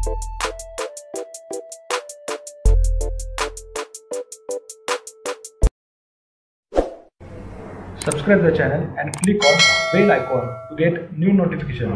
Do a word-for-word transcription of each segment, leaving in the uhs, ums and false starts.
Subscribe the channel and click on bell icon to get new notification.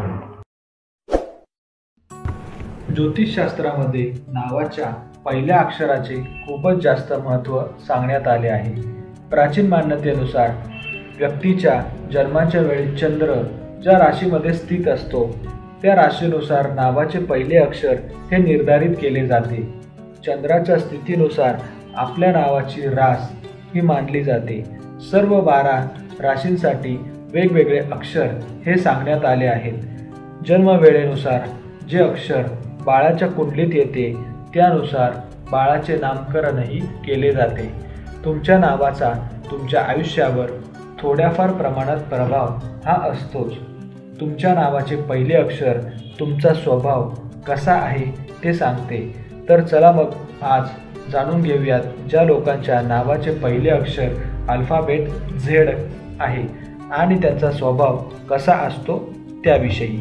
ज्योतिषशास्त्रामध्ये नावाच्या पहिल्या अक्षराचे खूपच जास्त महत्त्व सांगण्यात आले आहे. प्राचीन मान्यतेनुसार व्यक्तीच्या जन्माच्या वेळी चंद्र ज्या राशीमध्ये स्थित असतो त्या राशीनुसार नावाचे पहिले अक्षर हे निर्धारित केले जाते. चंद्राच्या स्थितीनुसार आपल्या नावाची रास ही मानली जाते. सर्व बारा राशींसाठी वेगवेगळे अक्षर हे सांगण्यात आले आहेत. जन्मवेळेनुसार जे अक्षर बाळाच्या कुंडलीत येते त्यानुसार बाळाचे नामकरणही केले जाते. तुमच्या नावाचा तुमच्या आयुष्यावर थोड्याफार प्रमाणात प्रभाव हा असतोच. तुमच्या नावाचे पहिले अक्षर तुमचा स्वभाव कसा आहे ते सांगते. तर चला मग आज जाणून घेऊयात ज्या लोकांच्या नावाचे पहिले अक्षर अल्फाबेट झेड आहे आणि त्यांचा स्वभाव कसा असतो त्याविषयी.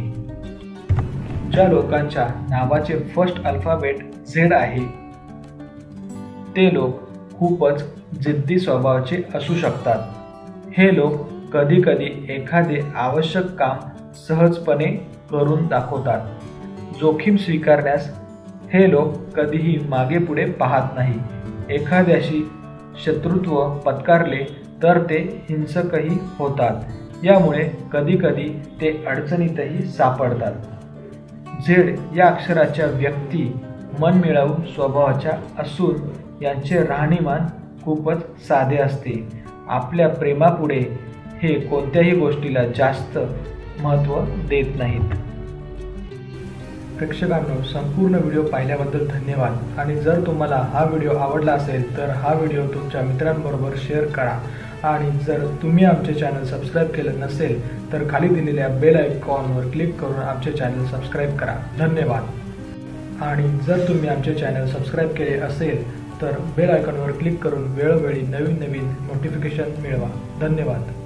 ज्या लोकांच्या नावाचे फर्स्ट अल्फाबेट झेड आहे ते लोक खूपच जिद्दी स्वभावाचे असू शकतात. हे लोक कधी कधी एखादे आवश्यक काम सहजपणे करून दाखवतात. जोखीम स्वीकारण्यास हे लोक कधीही मागे पुढे पाहत नाही. एखाद्याशी शत्रुत्व पत्करले तर ते हिंसकही होतात. यामुळे कधीकधी ते अडचणीतही सापडतात. झेड या अक्षराच्या व्यक्ती मनमिळावू स्वभावाच्या असून यांचे राहणीमान खूपच साधे असते. आपल्या प्रेमापुढे हे कोणत्याही गोष्टीला जास्त महत्त्व देत नाहीत. प्रेक्षकांनो, संपूर्ण व्हिडिओ पाहिल्याबद्दल धन्यवाद. आणि जर तुम्हाला हा व्हिडिओ आवडला असेल तर हा व्हिडिओ तुमच्या मित्रांबरोबर शेअर करा. आणि जर तुम्ही आमचे चॅनल सबस्क्राईब केलं नसेल तर खाली दिलेल्या बेल आयकॉनवर क्लिक करून आमचे चॅनल सबस्क्राईब करा. धन्यवाद. आणि जर तुम्ही आमचे चॅनल सबस्क्राईब केले असेल तर बेल आयकॉनवर क्लिक करून वेळोवेळी नवीन नवीन नोटिफिकेशन मिळवा. धन्यवाद.